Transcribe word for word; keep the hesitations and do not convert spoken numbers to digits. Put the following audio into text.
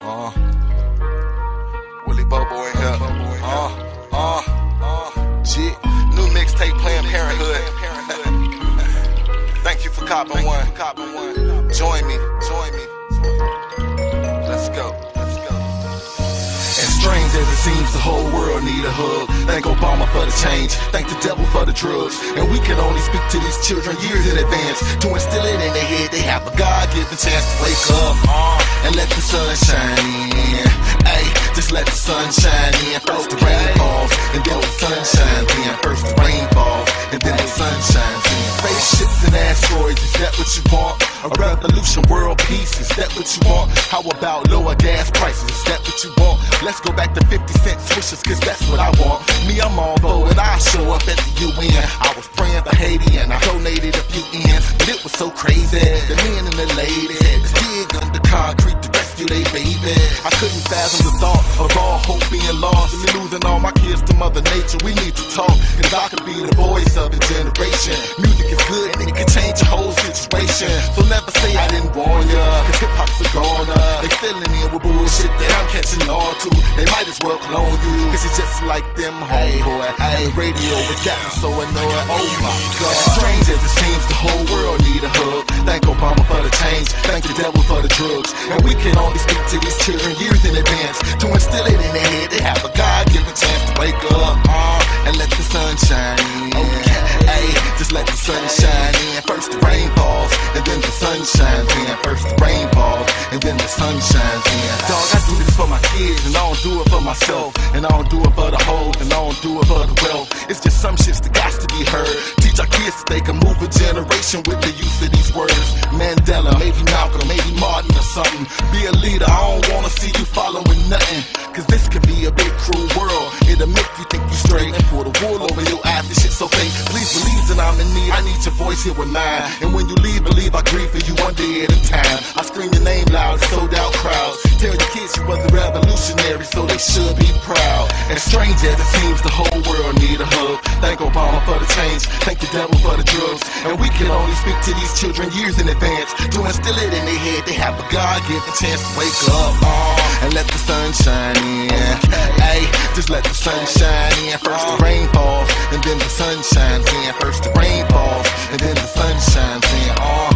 Uh, Willie Bobo in here. Uh, uh, uh, G. New mixtape, Planned Parenthood. Thank you for copping one. Join me, join me. Let's go. As strange as it seems, the whole world need a hug. Thank Obama for the change, thank the devil for the drugs. And we can only speak to these children years in advance to instill it in their head they have a God-given chance to wake up uh, and let the sun shine in. Ay, just let the sun shine in. First the rain falls, and then the sun shines in. First the rain falls, and then the sun shines in. Spaceships and asteroids, is that what you want? A revolution, world peace, is that what you want? How about lower gas prices, is that what you want? Let's go back to fifty cent swishers, cause that's what I want. Me, I'm all for it, I'll show up at the U N. I was praying for Haiti and I donated a few ends, but it was so crazy. The men and the ladies had to dig under concrete to rescue their baby. I couldn't fathom the thought of all hope being lost, and me losing all my kids to Mother Nature. We need to talk, cause I could be the voice of a generation. Music is good and it can change your whole situation. So never say I didn't warn ya, cause hip-hop's a goner. They filling in with bullshit that I'm catching on to. They might as well clone you, cause it's just like them, homeboy. Hey, radio was gotten so annoying. Oh my God. As strange as it seems, the whole world need a hug. Thank Obama for the change, thank the devil for the drugs. And we can only speak to these children years in advance to instill it in their head they have a God-given chance to wake up uh, and let the sun shine in. Okay. Hey, just let the sun shine in. First the rain falls, and then the sun shines in. First the rain falls, and then the sun shines in. Dog, I do this for my kids, and I don't do it for myself. And I don't do it for the hoes, and I don't do it for the wealth. It's just some shits that got to be heard. Teach our kids that they can move a generation with the use of these words. Mandela, maybe Malcolm, maybe Martin or something. Be a leader, I don't wanna see you following nothing, cause this could be a big cruel world. It'll make you think you straight and pull the wool over your eyes. This shit so fake. Please believe that I'm in need. I need your voice here with mine. And when you leave, believe I grieve for you one day at a time. I scream your name loud in sold out crowds. Tell your kids you was a revolutionary, so they should be proud. As strange as it seems, the whole world need a hug. Thank Obama for the change, thank the devil for the drugs. And we can only speak to these children years in advance to instill it in their head they have a God-given chance to wake up uh, and let the sun shine in. Hey, just let the sun shine in. First the rain falls, and then the sun shines in. First the rain falls, and then the sun shines in. Uh,